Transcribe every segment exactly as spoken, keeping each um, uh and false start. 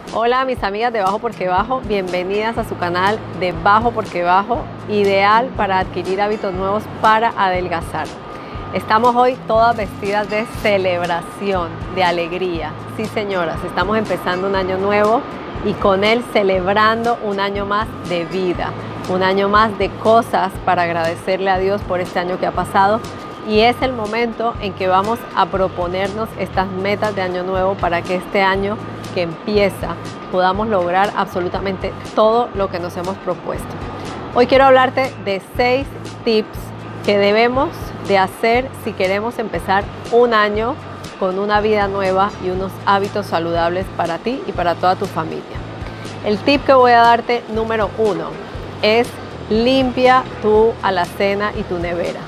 Hola mis amigas de Bajo Porque Bajo, bienvenidas a su canal de Bajo Porque Bajo, ideal para adquirir hábitos nuevos para adelgazar. Estamos hoy todas vestidas de celebración, de alegría. Sí señoras, estamos empezando un año nuevo y con él celebrando un año más de vida, un año más de cosas para agradecerle a Dios por este año que ha pasado. Y es el momento en que vamos a proponernos estas metas de año nuevo para que este año que empieza podamos lograr absolutamente todo lo que nos hemos propuesto. Hoy quiero hablarte de seis tips que debemos de hacer si queremos empezar un año con una vida nueva y unos hábitos saludables para ti y para toda tu familia. El tip que voy a darte número uno es limpia tu alacena y tu nevera.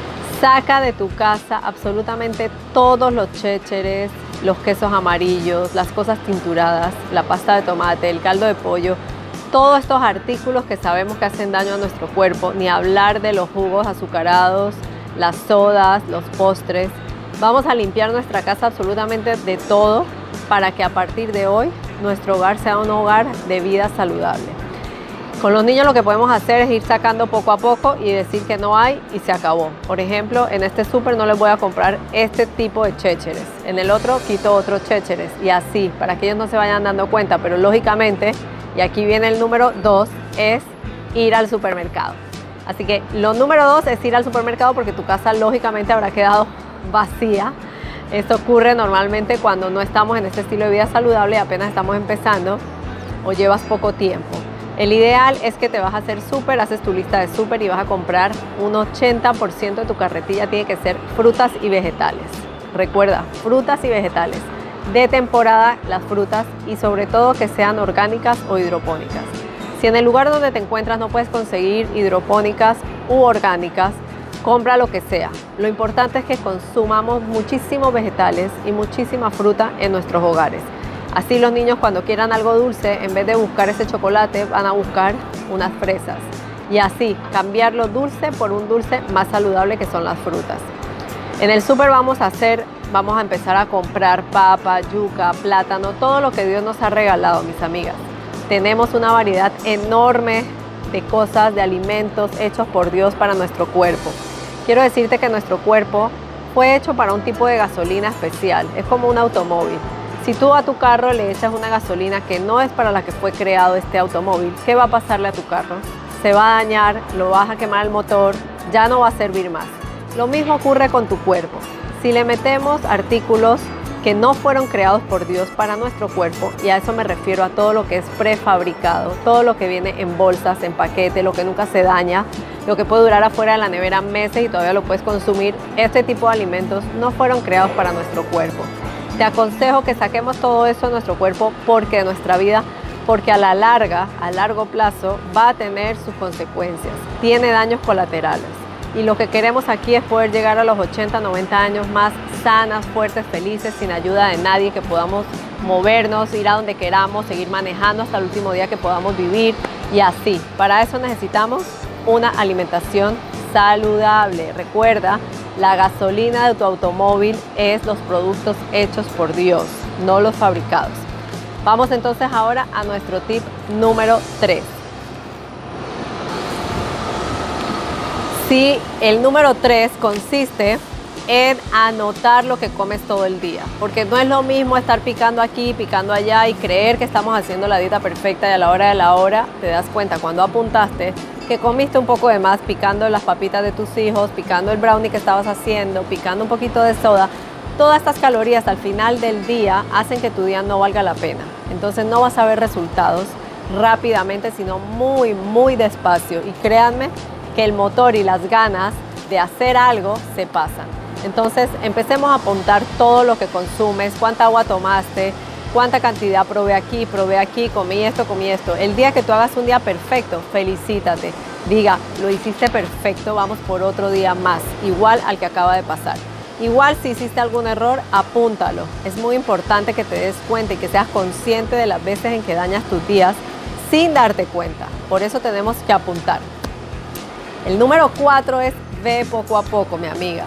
Saca de tu casa absolutamente todos los chécheres, los quesos amarillos, las cosas tinturadas, la pasta de tomate, el caldo de pollo, todos estos artículos que sabemos que hacen daño a nuestro cuerpo, ni hablar de los jugos azucarados, las sodas, los postres. Vamos a limpiar nuestra casa absolutamente de todo para que a partir de hoy nuestro hogar sea un hogar de vida saludable. Con los niños lo que podemos hacer es ir sacando poco a poco y decir que no hay y se acabó. Por ejemplo, en este súper no les voy a comprar este tipo de chécheres. En el otro quito otros chécheres y así, para que ellos no se vayan dando cuenta. Pero lógicamente, y aquí viene el número dos, es ir al supermercado. Así que lo número dos es ir al supermercado porque tu casa lógicamente habrá quedado vacía. Esto ocurre normalmente cuando no estamos en este estilo de vida saludable y apenas estamos empezando o llevas poco tiempo. El ideal es que te vas a hacer súper, haces tu lista de súper y vas a comprar un ochenta por ciento de tu carretilla tiene que ser frutas y vegetales. Recuerda, frutas y vegetales. De temporada las frutas y sobre todo que sean orgánicas o hidropónicas. Si en el lugar donde te encuentras no puedes conseguir hidropónicas u orgánicas, compra lo que sea. Lo importante es que consumamos muchísimos vegetales y muchísima fruta en nuestros hogares. Así los niños cuando quieran algo dulce, en vez de buscar ese chocolate, van a buscar unas fresas. Y así, cambiar lo dulce por un dulce más saludable que son las frutas. En el súper vamos a hacer, vamos a empezar a comprar papa, yuca, plátano, todo lo que Dios nos ha regalado, mis amigas. Tenemos una variedad enorme de cosas, de alimentos hechos por Dios para nuestro cuerpo. Quiero decirte que nuestro cuerpo fue hecho para un tipo de gasolina especial, es como un automóvil. Si tú a tu carro le echas una gasolina que no es para la que fue creado este automóvil, ¿qué va a pasarle a tu carro? Se va a dañar, lo vas a quemar el motor, ya no va a servir más. Lo mismo ocurre con tu cuerpo. Si le metemos artículos que no fueron creados por Dios para nuestro cuerpo, y a eso me refiero a todo lo que es prefabricado, todo lo que viene en bolsas, en paquete, lo que nunca se daña, lo que puede durar afuera de la nevera meses y todavía lo puedes consumir, este tipo de alimentos no fueron creados para nuestro cuerpo. Te aconsejo que saquemos todo eso de nuestro cuerpo porque de nuestra vida, porque a la larga, a largo plazo, va a tener sus consecuencias. Tiene daños colaterales. Y lo que queremos aquí es poder llegar a los ochenta, noventa años más sanas, fuertes, felices, sin ayuda de nadie, que podamos movernos, ir a donde queramos, seguir manejando hasta el último día que podamos vivir y así. Para eso necesitamos una alimentación saludable. Recuerda, la gasolina de tu automóvil es los productos hechos por Dios, no los fabricados. Vamos entonces ahora a nuestro tip número tres. Sí, el número tres consiste en anotar lo que comes todo el día, porque no es lo mismo estar picando aquí, picando allá y creer que estamos haciendo la dieta perfecta y a la hora de la hora te das cuenta cuando apuntaste que comiste un poco de más picando las papitas de tus hijos, picando el brownie que estabas haciendo, picando un poquito de soda. Todas estas calorías al final del día hacen que tu día no valga la pena. Entonces no vas a ver resultados rápidamente, sino muy, muy despacio. Y créanme que el motor y las ganas de hacer algo se pasan. Entonces empecemos a apuntar todo lo que consumes, cuánta agua tomaste, cuánta cantidad probé aquí, probé aquí, comí esto, comí esto. El día que tú hagas un día perfecto, felicítate. Diga, lo hiciste perfecto, vamos por otro día más, igual al que acaba de pasar. Igual si hiciste algún error, apúntalo. Es muy importante que te des cuenta y que seas consciente de las veces en que dañas tus días sin darte cuenta. Por eso tenemos que apuntar. El número cuatro es ve poco a poco, mi amiga.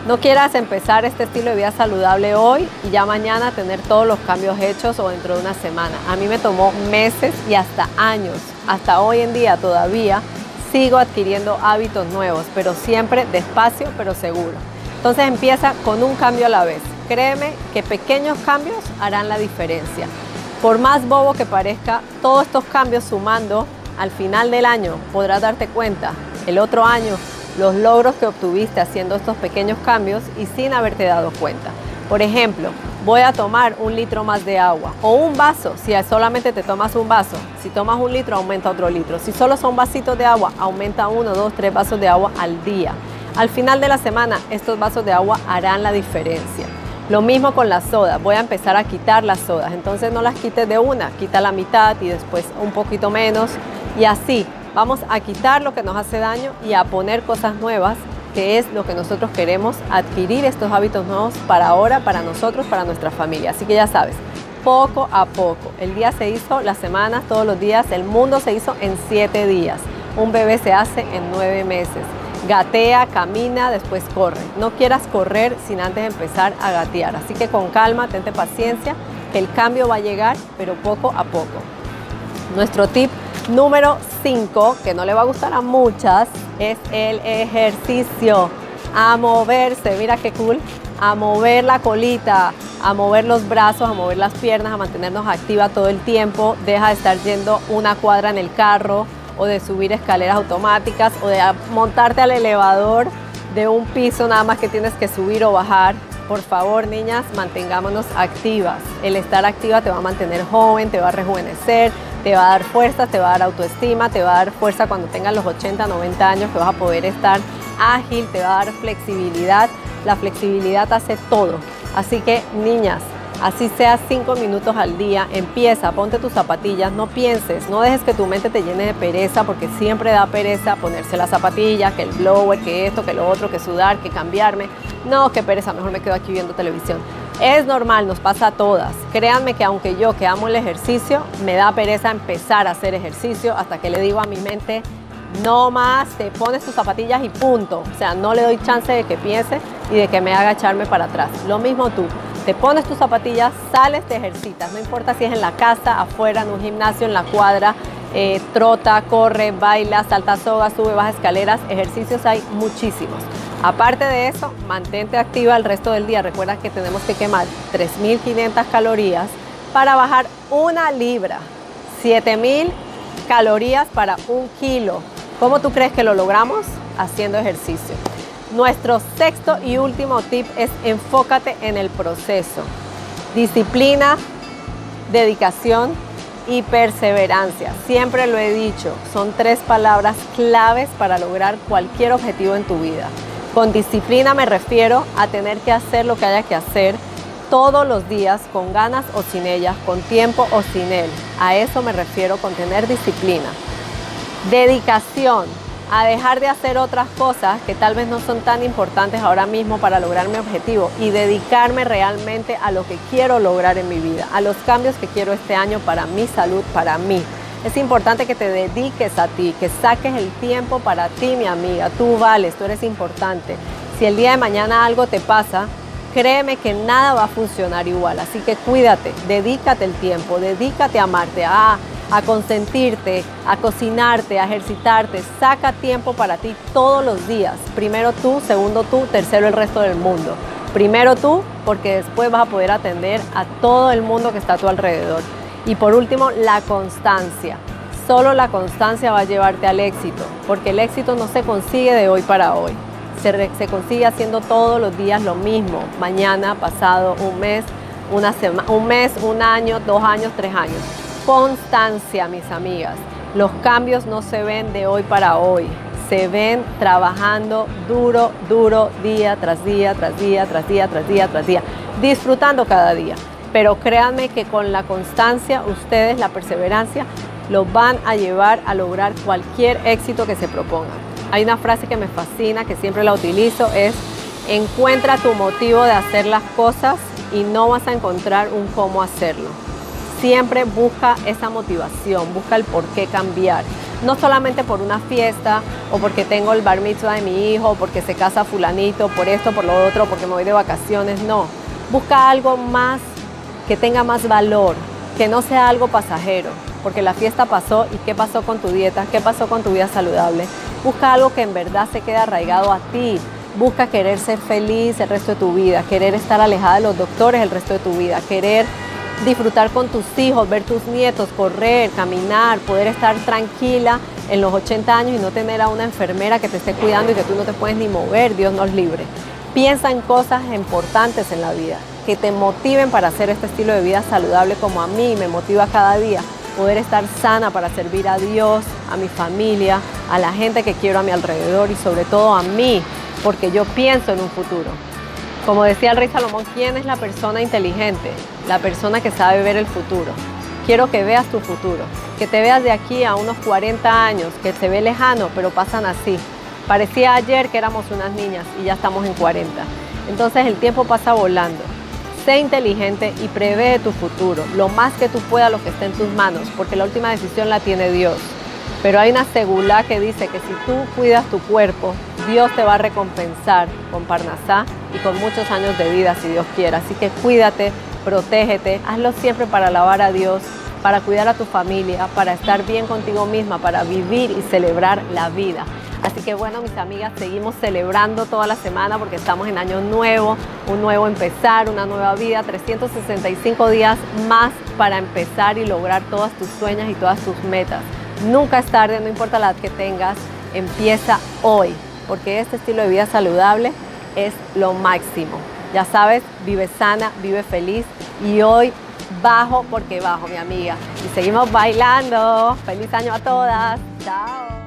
No quieras empezar este estilo de vida saludable hoy y ya mañana tener todos los cambios hechos o dentro de una semana. A mí me tomó meses y hasta años. Hasta hoy en día todavía sigo adquiriendo hábitos nuevos, pero siempre despacio pero seguro. Entonces empieza con un cambio a la vez. Créeme que pequeños cambios harán la diferencia. Por más bobo que parezca, todos estos cambios sumando, al final del año podrás darte cuenta, el otro año, los logros que obtuviste haciendo estos pequeños cambios y sin haberte dado cuenta. Por ejemplo, voy a tomar un litro más de agua o un vaso, si solamente te tomas un vaso. Si tomas un litro, aumenta otro litro. Si solo son vasitos de agua, aumenta uno, dos, tres vasos de agua al día. Al final de la semana, estos vasos de agua harán la diferencia. Lo mismo con las sodas, voy a empezar a quitar las sodas, entonces no las quites de una, quita la mitad y después un poquito menos y así. Vamos a quitar lo que nos hace daño y a poner cosas nuevas, que es lo que nosotros queremos, adquirir estos hábitos nuevos para ahora, para nosotros, para nuestra familia. Así que ya sabes, poco a poco. El día se hizo, las semanas, todos los días. El mundo se hizo en siete días. Un bebé se hace en nueve meses. Gatea, camina, después corre. No quieras correr sin antes empezar a gatear. Así que con calma, tente paciencia, que el cambio va a llegar, pero poco a poco. Nuestro tip número cinco, que no le va a gustar a muchas, es el ejercicio. A moverse, mira qué cool, a mover la colita, a mover los brazos, a mover las piernas, a mantenernos activa todo el tiempo. Deja de estar yendo una cuadra en el carro o de subir escaleras automáticas o de montarte al elevador de un piso nada más que tienes que subir o bajar. Por favor, niñas, mantengámonos activas. El estar activa te va a mantener joven, te va a rejuvenecer, te va a dar fuerza, te va a dar autoestima, te va a dar fuerza cuando tengas los ochenta, noventa años, que vas a poder estar ágil, te va a dar flexibilidad. La flexibilidad hace todo. Así que, niñas, así sea cinco minutos al día, empieza, ponte tus zapatillas, no pienses, no dejes que tu mente te llene de pereza, porque siempre da pereza ponerse las zapatillas, que el blower, que esto, que lo otro, que sudar, que cambiarme. No, qué pereza, mejor me quedo aquí viendo televisión. Es normal, nos pasa a todas. Créanme que aunque yo que amo el ejercicio, me da pereza empezar a hacer ejercicio hasta que le digo a mi mente, no más, te pones tus zapatillas y punto. O sea, no le doy chance de que piense y de que me haga echarme para atrás. Lo mismo tú, te pones tus zapatillas, sales, te ejercitas. No importa si es en la casa, afuera, en un gimnasio, en la cuadra, eh, trota, corre, baila, salta soga, sube, baja escaleras. Ejercicios hay muchísimos. Aparte de eso, mantente activa el resto del día. Recuerda que tenemos que quemar tres mil quinientas calorías para bajar una libra, siete mil calorías para un kilo. ¿Cómo tú crees que lo logramos? Haciendo ejercicio. Nuestro sexto y último tip es enfócate en el proceso. Disciplina, dedicación y perseverancia. Siempre lo he dicho, son tres palabras claves para lograr cualquier objetivo en tu vida. Con disciplina me refiero a tener que hacer lo que haya que hacer todos los días, con ganas o sin ellas, con tiempo o sin él. A eso me refiero con tener disciplina. Dedicación, a dejar de hacer otras cosas que tal vez no son tan importantes ahora mismo para lograr mi objetivo y dedicarme realmente a lo que quiero lograr en mi vida, a los cambios que quiero este año para mi salud, para mí. Es importante que te dediques a ti, que saques el tiempo para ti, mi amiga. Tú vales, tú eres importante. Si el día de mañana algo te pasa, créeme que nada va a funcionar igual. Así que cuídate, dedícate el tiempo, dedícate a amarte, a, a consentirte, a cocinarte, a ejercitarte. Saca tiempo para ti todos los días. Primero tú, segundo tú, tercero el resto del mundo. Primero tú, porque después vas a poder atender a todo el mundo que está a tu alrededor. Y por último, la constancia. Solo la constancia va a llevarte al éxito, porque el éxito no se consigue de hoy para hoy. Se, se consigue haciendo todos los días lo mismo, mañana, pasado, un mes, una semana, un mes, un año, dos años, tres años. Constancia, mis amigas. Los cambios no se ven de hoy para hoy, se ven trabajando duro, duro, día tras día, tras día, tras día, tras día, tras día, disfrutando cada día. Pero créanme que con la constancia, ustedes, la perseverancia, los van a llevar a lograr cualquier éxito que se propongan. Hay una frase que me fascina, que siempre la utilizo, es: encuentra tu motivo de hacer las cosas y no vas a encontrar un cómo hacerlo. Siempre busca esa motivación, busca el por qué cambiar. No solamente por una fiesta o porque tengo el bar mitzvah de mi hijo, o porque se casa fulanito, por esto, por lo otro, porque me voy de vacaciones, no. Busca algo más que tenga más valor, que no sea algo pasajero, porque la fiesta pasó y ¿qué pasó con tu dieta? ¿Qué pasó con tu vida saludable? Busca algo que en verdad se quede arraigado a ti. Busca querer ser feliz el resto de tu vida, querer estar alejada de los doctores el resto de tu vida, querer disfrutar con tus hijos, ver tus nietos, correr, caminar, poder estar tranquila en los ochenta años y no tener a una enfermera que te esté cuidando y que tú no te puedes ni mover, Dios nos libre. Piensa en cosas importantes en la vida, que te motiven para hacer este estilo de vida saludable como a mí me motiva cada día. Poder estar sana para servir a Dios, a mi familia, a la gente que quiero a mi alrededor y sobre todo a mí, porque yo pienso en un futuro. Como decía el rey Salomón, ¿quién es la persona inteligente? La persona que sabe ver el futuro. Quiero que veas tu futuro, que te veas de aquí a unos cuarenta años, que se ve lejano, pero pasan así. Parecía ayer que éramos unas niñas y ya estamos en cuarenta. Entonces el tiempo pasa volando. Sé inteligente y prevé tu futuro, lo más que tú puedas, lo que esté en tus manos, porque la última decisión la tiene Dios. Pero hay una segulá que dice que si tú cuidas tu cuerpo, Dios te va a recompensar con Parnasá y con muchos años de vida, si Dios quiere. Así que cuídate, protégete, hazlo siempre para alabar a Dios, para cuidar a tu familia, para estar bien contigo misma, para vivir y celebrar la vida. Así que bueno, mis amigas, seguimos celebrando toda la semana porque estamos en año nuevo, un nuevo empezar, una nueva vida, trescientos sesenta y cinco días más para empezar y lograr todas tus sueños y todas tus metas. Nunca es tarde, no importa la edad que tengas, empieza hoy, porque este estilo de vida saludable es lo máximo. Ya sabes, vive sana, vive feliz y hoy bajo porque bajo, mi amiga. Y seguimos bailando. Feliz año a todas. Chao.